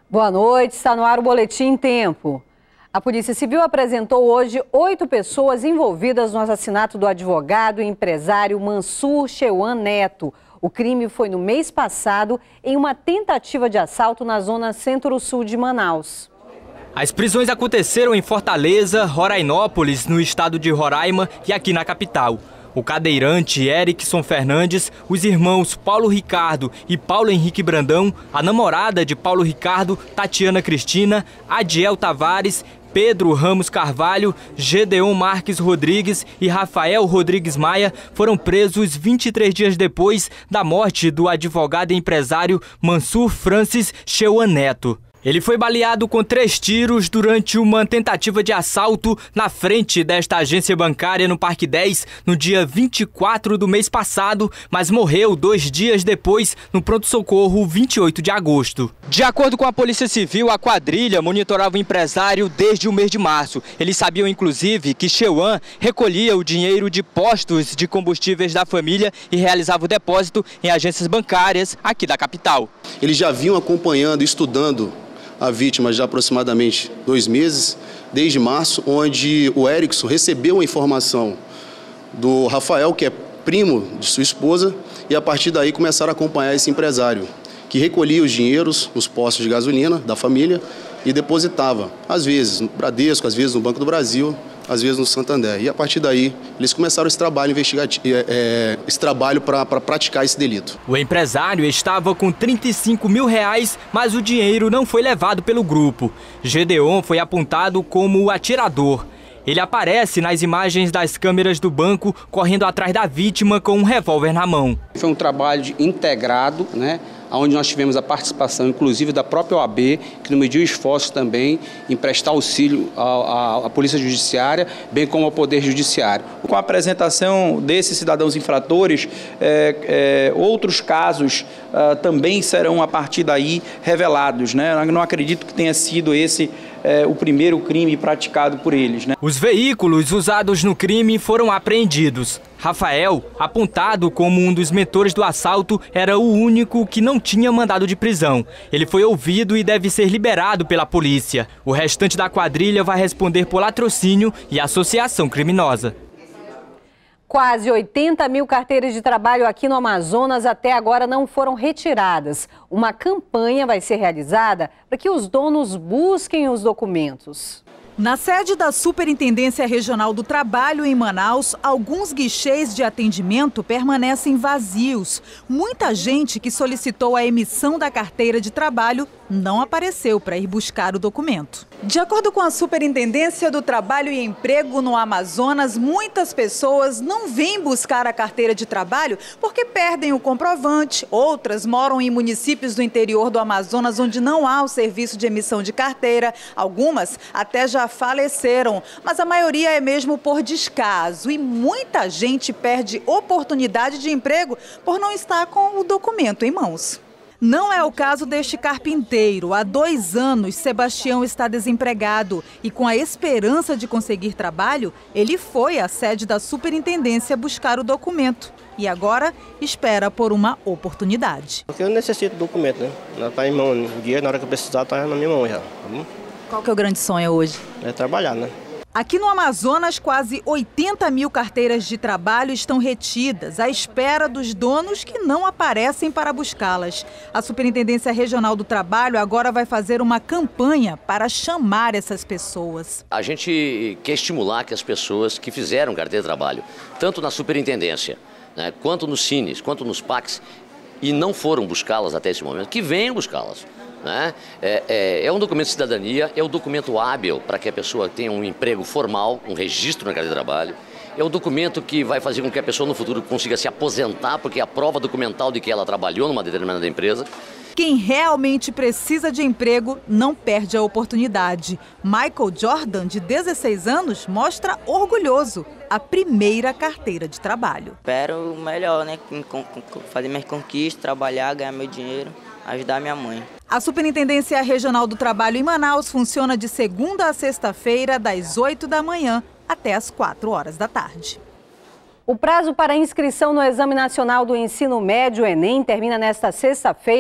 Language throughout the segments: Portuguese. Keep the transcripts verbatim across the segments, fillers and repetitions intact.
Boa noite, está no ar o Boletim em Tempo. A Polícia Civil apresentou hoje oito pessoas envolvidas no assassinato do advogado e empresário Mansur Cheuan Neto. O crime foi no mês passado em uma tentativa de assalto na zona centro-sul de Manaus. As prisões aconteceram em Fortaleza, Rorainópolis, no estado de Roraima e aqui na capital. O cadeirante Erickson Fernandes, os irmãos Paulo Ricardo e Paulo Henrique Brandão, a namorada de Paulo Ricardo, Tatiana Cristina, Adiel Tavares, Pedro Ramos Carvalho, Gedeon Marques Rodrigues e Rafael Rodrigues Maia foram presos vinte e três dias depois da morte do advogado e empresário Mansur Francis Cheuan Neto. Ele foi baleado com três tiros durante uma tentativa de assalto na frente desta agência bancária no Parque dez no dia vinte e quatro do mês passado, mas morreu dois dias depois no pronto-socorro vinte e oito de agosto. De acordo com a Polícia Civil, a quadrilha monitorava o empresário desde o mês de março. Eles sabiam, inclusive, que Cheuan recolhia o dinheiro de postos de combustíveis da família e realizava o depósito em agências bancárias aqui da capital. Eles já vinham acompanhando, estudando a vítima já há aproximadamente dois meses, desde março, onde o Erickson recebeu a informação do Rafael, que é primo de sua esposa, e a partir daí começaram a acompanhar esse empresário, que recolhia os dinheiros nos postos de gasolina da família e depositava, às vezes no Bradesco, às vezes no Banco do Brasil, às vezes no Santander. E a partir daí, eles começaram esse trabalho investigativo, é, esse trabalho para praticar esse delito. O empresário estava com trinta e cinco mil reais, mas o dinheiro não foi levado pelo grupo. Gedeon foi apontado como o atirador. Ele aparece nas imagens das câmeras do banco, correndo atrás da vítima com um revólver na mão. Foi um trabalho integrado, né? Onde nós tivemos a participação, inclusive, da própria O A B, que não mediu esforços também em prestar auxílio à, à, à Polícia Judiciária, bem como ao Poder Judiciário. Com a apresentação desses cidadãos infratores, é, é, outros casos é, também serão, a partir daí, revelados, né? Eu não acredito que tenha sido esse é, o primeiro crime praticado por eles, né? Os veículos usados no crime foram apreendidos. Rafael, apontado como um dos mentores do assalto, era o único que não tinha mandado de prisão. Ele foi ouvido e deve ser liberado pela polícia. O restante da quadrilha vai responder por latrocínio e associação criminosa. Quase oitenta mil carteiras de trabalho aqui no Amazonas até agora não foram retiradas. Uma campanha vai ser realizada para que os donos busquem os documentos. Na sede da Superintendência Regional do Trabalho, em Manaus, alguns guichês de atendimento permanecem vazios. Muita gente que solicitou a emissão da carteira de trabalho não apareceu para ir buscar o documento. De acordo com a Superintendência do Trabalho e Emprego no Amazonas, muitas pessoas não vêm buscar a carteira de trabalho porque perdem o comprovante. Outras moram em municípios do interior do Amazonas onde não há o serviço de emissão de carteira. Algumas até já faleceram, mas a maioria é mesmo por descaso. E muita gente perde oportunidade de emprego por não estar com o documento em mãos. Não é o caso deste carpinteiro. Há dois anos, Sebastião está desempregado e, com a esperança de conseguir trabalho, ele foi à sede da superintendência buscar o documento. E agora espera por uma oportunidade. Porque eu necessito do documento, né? Ela está em mão. Um dia, na hora que eu precisar, está na minha mão já. Tá? Qual que é o grande sonho hoje? É trabalhar, né? Aqui no Amazonas, quase oitenta mil carteiras de trabalho estão retidas, à espera dos donos que não aparecem para buscá-las. A Superintendência Regional do Trabalho agora vai fazer uma campanha para chamar essas pessoas. A gente quer estimular que as pessoas que fizeram carteira de trabalho, tanto na Superintendência, né, quanto nos Cines, quanto nos P A Cs, e não foram buscá-las até esse momento, que venham buscá-las. Né? É, é, é um documento de cidadania, é o documento hábil para que a pessoa tenha um emprego formal, um registro na carteira de trabalho. É o documento que vai fazer com que a pessoa no futuro consiga se aposentar, porque é a prova documental de que ela trabalhou numa determinada empresa. Quem realmente precisa de emprego não perde a oportunidade. Michael Jordan, de dezesseis anos, mostra orgulhoso a primeira carteira de trabalho. Espero o melhor, né? Fazer minhas conquistas, trabalhar, ganhar meu dinheiro, ajudar minha mãe. A Superintendência Regional do Trabalho em Manaus funciona de segunda a sexta-feira, das oito da manhã até as quatro horas da tarde. O prazo para inscrição no Exame Nacional do Ensino Médio, Enem, termina nesta sexta-feira.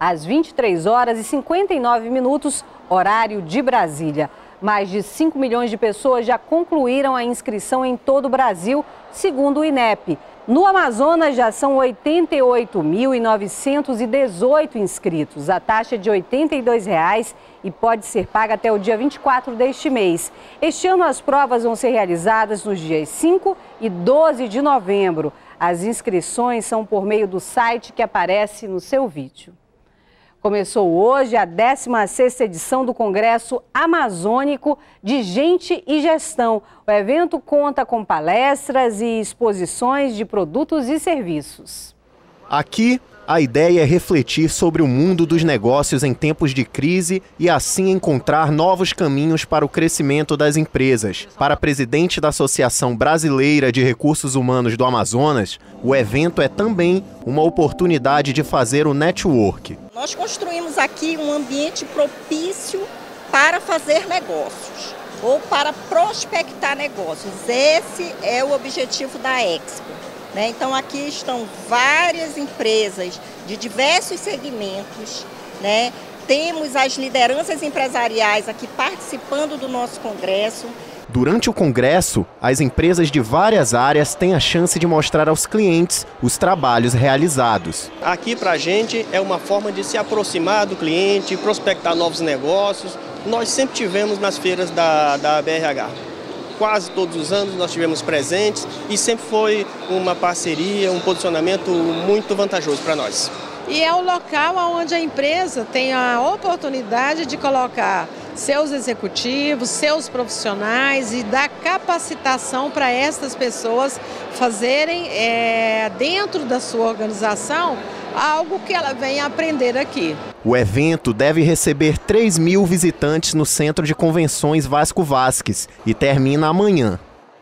às vinte e três horas e cinquenta e nove minutos, horário de Brasília. Mais de cinco milhões de pessoas já concluíram a inscrição em todo o Brasil, segundo o INEP. No Amazonas já são oitenta e oito mil novecentos e dezoito inscritos. A taxa é de oitenta e dois reais e pode ser paga até o dia vinte e quatro deste mês. Este ano as provas vão ser realizadas nos dias cinco e doze de novembro. As inscrições são por meio do site que aparece no seu vídeo. Começou hoje a décima sexta edição do Congresso Amazônico de Gente e Gestão. O evento conta com palestras e exposições de produtos e serviços. Aqui, a ideia é refletir sobre o mundo dos negócios em tempos de crise e assim encontrar novos caminhos para o crescimento das empresas. Para a presidente da Associação Brasileira de Recursos Humanos do Amazonas, o evento é também uma oportunidade de fazer o network. Nós construímos aqui um ambiente propício para fazer negócios ou para prospectar negócios. Esse é o objetivo da Expo. Né? Então aqui estão várias empresas de diversos segmentos, né? Temos as lideranças empresariais aqui participando do nosso congresso. Durante o congresso, as empresas de várias áreas têm a chance de mostrar aos clientes os trabalhos realizados. Aqui para a gente é uma forma de se aproximar do cliente, prospectar novos negócios. Nós sempre tivemos nas feiras da, da B R H. Quase todos os anos nós tivemos presentes e sempre foi uma parceria, um posicionamento muito vantajoso para nós. E é o local onde a empresa tem a oportunidade de colocar seus executivos, seus profissionais e dar capacitação para essas pessoas fazerem é, dentro da sua organização algo que ela venha aprender aqui. O evento deve receber três mil visitantes no Centro de Convenções Vasco Vasques e termina amanhã.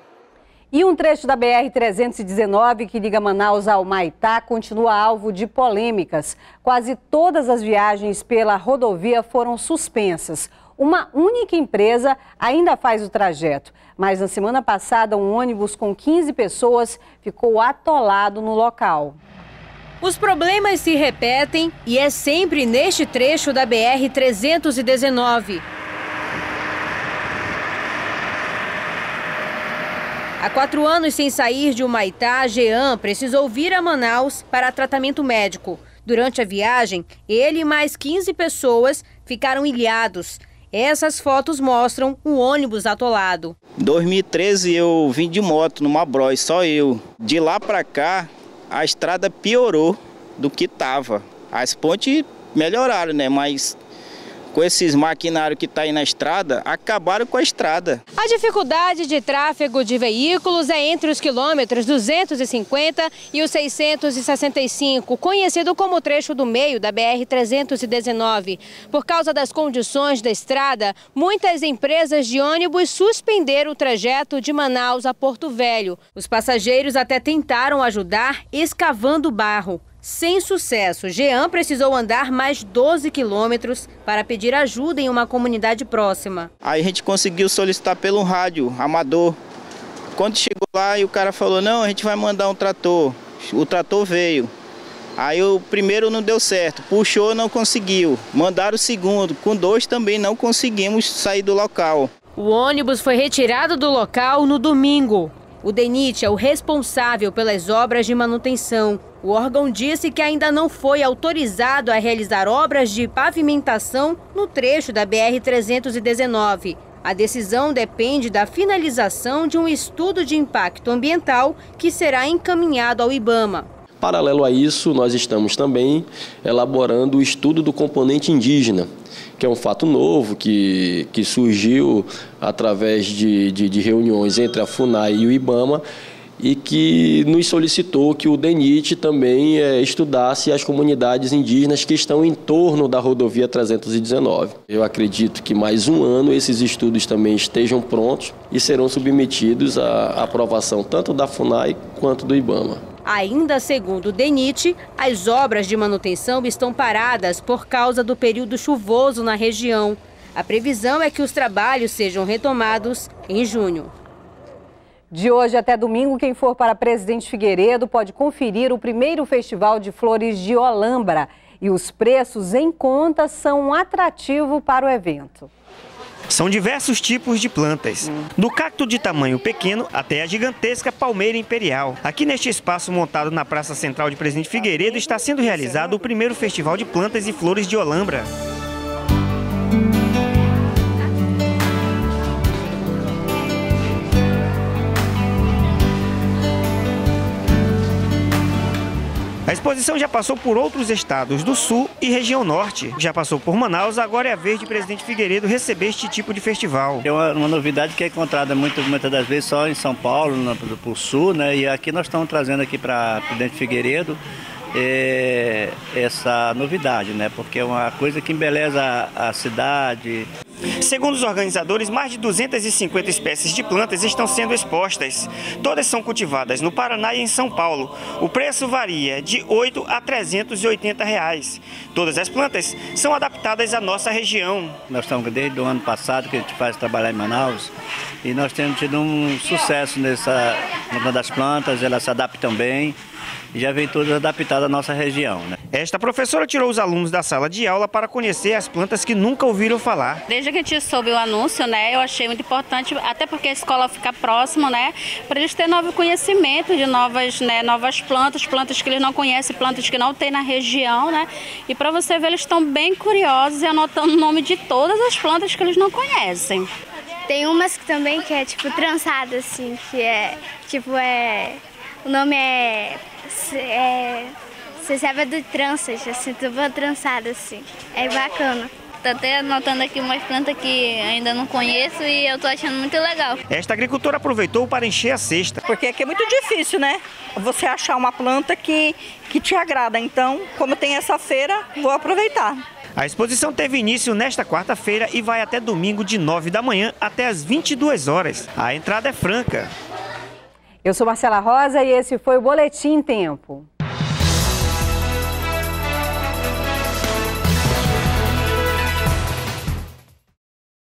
E um trecho da B R trezentos e dezenove que liga Manaus ao Maitá continua alvo de polêmicas. Quase todas as viagens pela rodovia foram suspensas. Uma única empresa ainda faz o trajeto, mas na semana passada um ônibus com quinze pessoas ficou atolado no local. Os problemas se repetem e é sempre neste trecho da B R trezentos e dezenove. Há quatro anos sem sair de Humaitá, Jean precisou vir a Manaus para tratamento médico. Durante a viagem, ele e mais quinze pessoas ficaram ilhados. Essas fotos mostram o ônibus atolado. Em dois mil e treze eu vim de moto numa Bros, só eu. De lá para cá, a estrada piorou do que estava. As pontes melhoraram, né? Mas com esses maquinários que estão aí na estrada, acabaram com a estrada. A dificuldade de tráfego de veículos é entre os quilômetros duzentos e cinquenta e os seiscentos e sessenta e cinco, conhecido como o trecho do meio da B R trezentos e dezenove. Por causa das condições da estrada, muitas empresas de ônibus suspenderam o trajeto de Manaus a Porto Velho. Os passageiros até tentaram ajudar escavando barro. Sem sucesso, Jean precisou andar mais doze quilômetros para pedir ajuda em uma comunidade próxima. Aí a gente conseguiu solicitar pelo rádio amador. Quando chegou lá, e o cara falou, não, a gente vai mandar um trator. O trator veio. Aí o primeiro não deu certo, puxou, não conseguiu. Mandaram o segundo, com dois também não conseguimos sair do local. O ônibus foi retirado do local no domingo. O DENIT é o responsável pelas obras de manutenção. O órgão disse que ainda não foi autorizado a realizar obras de pavimentação no trecho da B R trezentos e dezenove. A decisão depende da finalização de um estudo de impacto ambiental que será encaminhado ao IBAMA. Paralelo a isso, nós estamos também elaborando o estudo do componente indígena, que é um fato novo que, que surgiu através de, de, de reuniões entre a FUNAI e o IBAMA e que nos solicitou que o DENIT também é, estudasse as comunidades indígenas que estão em torno da rodovia trezentos e dezenove. Eu acredito que mais um ano esses estudos também estejam prontos e serão submetidos à aprovação tanto da FUNAI quanto do IBAMA. Ainda segundo o DENIT, as obras de manutenção estão paradas por causa do período chuvoso na região. A previsão é que os trabalhos sejam retomados em junho. De hoje até domingo, quem for para Presidente Figueiredo pode conferir o primeiro Festival de Flores de Olambra. E os preços em conta são um atrativo para o evento. São diversos tipos de plantas, do cacto de tamanho pequeno até a gigantesca palmeira imperial. Aqui neste espaço montado na Praça Central de Presidente Figueiredo está sendo realizado o primeiro Festival de Plantas e Flores de Olambra. A exposição já passou por outros estados do Sul e região Norte. Já passou por Manaus, agora é a vez de Presidente Figueiredo receber este tipo de festival. É uma, uma novidade que é encontrada muito, muitas das vezes só em São Paulo, no, no Sul, né? E aqui nós estamos trazendo aqui para Presidente Figueiredo é, essa novidade, né? Porque é uma coisa que embeleza a, a cidade. Segundo os organizadores, mais de duzentas e cinquenta espécies de plantas estão sendo expostas. Todas são cultivadas no Paraná e em São Paulo. O preço varia de oito a trezentos e oitenta reais. Todas as plantas são adaptadas à nossa região. Nós estamos desde o ano passado que a gente faz trabalhar em Manaus e nós temos tido um sucesso nessa no das plantas, elas se adaptam bem. E já vem todas adaptadas à nossa região, né? Esta professora tirou os alunos da sala de aula para conhecer as plantas que nunca ouviram falar. Desde que a gente soube o anúncio, né, eu achei muito importante, até porque a escola fica próxima, né, para eles terem novo conhecimento de novas, né, novas plantas, plantas que eles não conhecem, plantas que não tem na região, né, e para você ver, eles estão bem curiosos e anotando o nome de todas as plantas que eles não conhecem. Tem umas que também que é tipo trançada, assim, que é, tipo, é, o nome é... É, você sabe de tranças, assim, tudo trançado assim. É bacana. Tô até anotando aqui umas plantas que ainda não conheço e eu tô achando muito legal. Esta agricultora aproveitou para encher a cesta. Porque aqui é muito difícil, né? Você achar uma planta que, que te agrada. Então, como tem essa feira, vou aproveitar. A exposição teve início nesta quarta-feira e vai até domingo de nove da manhã até as vinte e duas horas. A entrada é franca. Eu sou Marcela Rosa e esse foi o Boletim Tempo.